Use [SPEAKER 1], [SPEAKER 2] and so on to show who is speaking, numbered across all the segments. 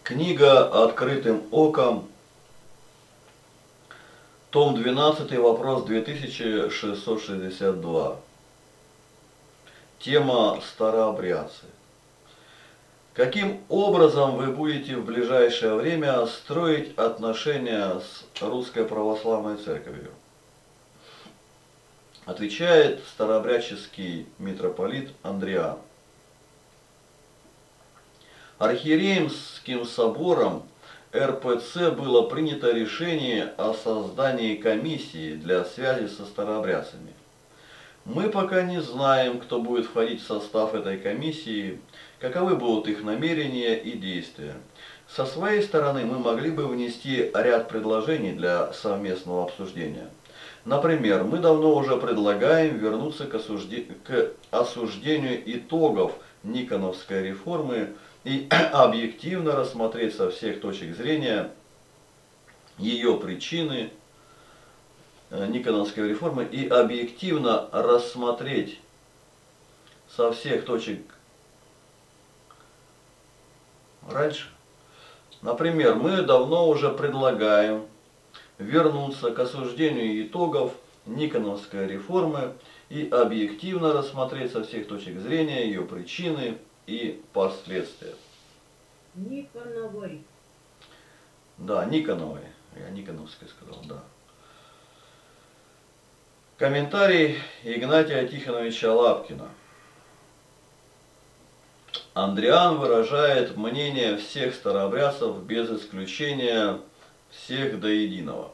[SPEAKER 1] Книга «Открытым оком», том 12, вопрос 2662. Тема «Старообрядцы». Каким образом вы будете в ближайшее время строить отношения с Русской Православной Церковью? Отвечает старообрядческий митрополит Андриан. Архиеремским собором РПЦ было принято решение о создании комиссии для связи со старообрядцами. Мы пока не знаем, кто будет входить в состав этой комиссии, каковы будут их намерения и действия. Со своей стороны мы могли бы внести ряд предложений для совместного обсуждения. Например, мы давно уже предлагаем вернуться к осуждению итогов Никоновской реформы и объективно рассмотреть со всех точек зрения ее причины, Никоновской реформы, и объективно рассмотреть со всех точек раньше. Например, мы давно уже предлагаем вернуться к осуждению итогов Никоновской реформы и объективно рассмотреть со всех точек зрения ее причины и последствия.
[SPEAKER 2] Никоновой.
[SPEAKER 1] Да, Никоновой. Я Никоновской сказал, да. Комментарий Игнатия Тихоновича Лапкина. Андриан выражает мнение всех старообрядцев без исключения, всех до единого.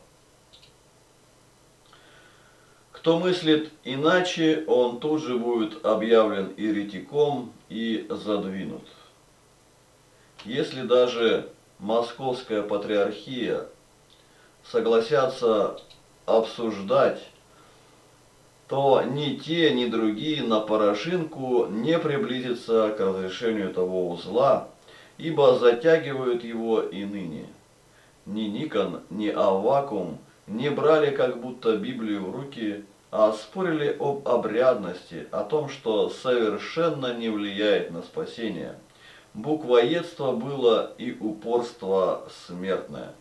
[SPEAKER 1] Кто мыслит иначе, он тут же будет объявлен еретиком и задвинут. Если даже Московская патриархия согласятся обсуждать, то ни те, ни другие на порошинку не приблизятся к разрешению того узла, ибо затягивают его и ныне. Ни Никон, ни Аввакум не брали как будто Библию в руки, а спорили об обрядности, о том, что совершенно не влияет на спасение. Буквоедство было и упорство смертное.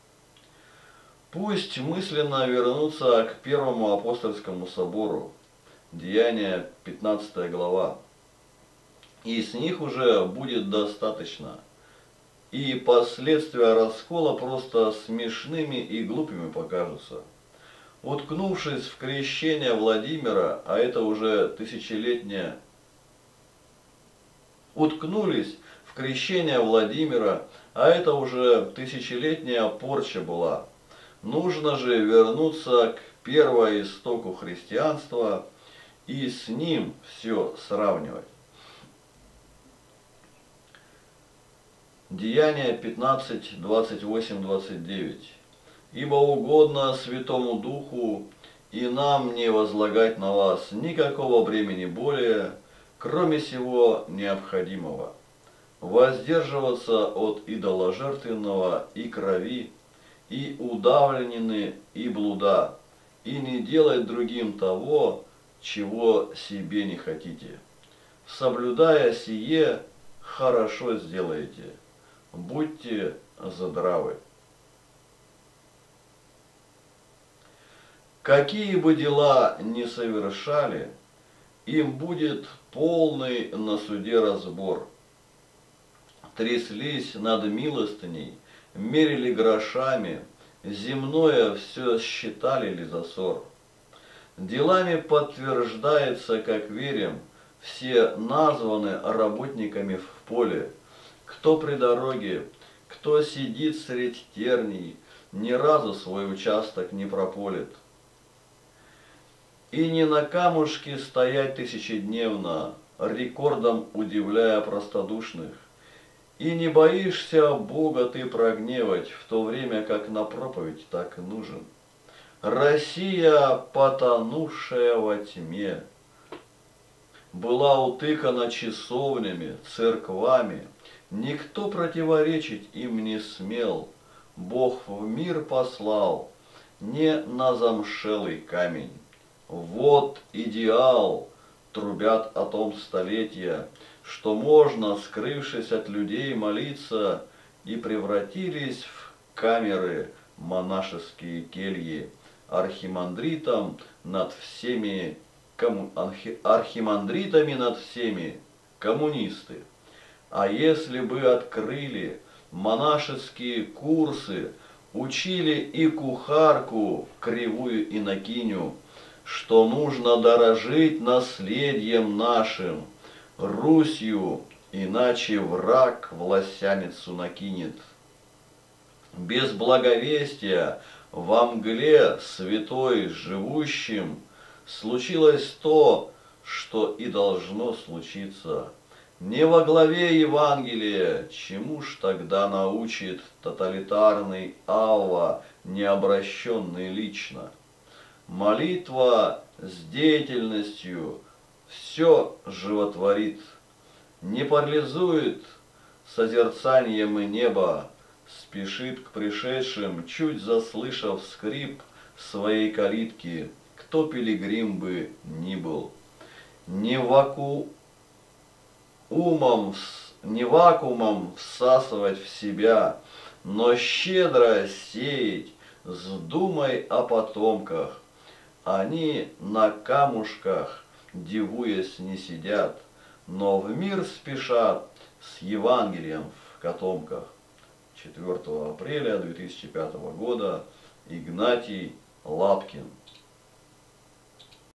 [SPEAKER 1] Пусть мысленно вернутся к Первому апостольскому собору, Деяния 15 глава, и с них уже будет достаточно. И последствия раскола просто смешными и глупыми покажутся. Уткнувшись в крещение Владимира, а это уже тысячелетняя... Уткнулись в крещение Владимира, а это уже тысячелетняя порча была. Нужно же вернуться к первоистоку христианства и с ним все сравнивать. Деяния 15, 28, 29. «Ибо угодно Святому Духу и нам не возлагать на вас никакого бремени более, кроме сего необходимого, воздерживаться от идоложертвенного и крови, и удавленины, и блуда, и не делать другим того, чего себе не хотите. Соблюдая сие, хорошо сделаете. Будьте здравы». Какие бы дела ни совершали, им будет полный на суде разбор. Тряслись над милостыней, мерили грошами, земное все считали ли за ссор. Делами подтверждается, как верим, все названы работниками в поле. Кто при дороге, кто сидит средь терний, ни разу свой участок не прополит. И не на камушке стоять тысячедневно, рекордом удивляя простодушных. И не боишься Бога ты прогневать, в то время как на проповедь так нужен. Россия, потонувшая во тьме, была утыкана часовнями, церквами, никто противоречить им не смел. Бог в мир послал не на замшелый камень. Вот идеал, трубят о том столетия, что можно, скрывшись от людей, молиться и превратились в камеры монашеские кельи, архимандритами над всеми коммунисты. А если бы открыли монашеские курсы, учили и кухарку, кривую инокиню, что нужно дорожить наследием нашим, Русью, иначе враг власяницу накинет. Без благовестия во мгле святой живущим случилось то, что и должно случиться. Не во главе Евангелия, чему ж тогда научит тоталитарный Алва, не обращенный лично? Молитва с деятельностью все животворит, не парализует созерцанием и небо, спешит к пришедшим, чуть заслышав скрип своей калитки, кто пилигрим бы ни был. Не вакуумом всасывать в себя, но щедро сеять с думой о потомках. Они на камушках, дивуясь, не сидят, но в мир спешат с Евангелием в котомках. 4 апреля 2005 года. Игнатий Лапкин.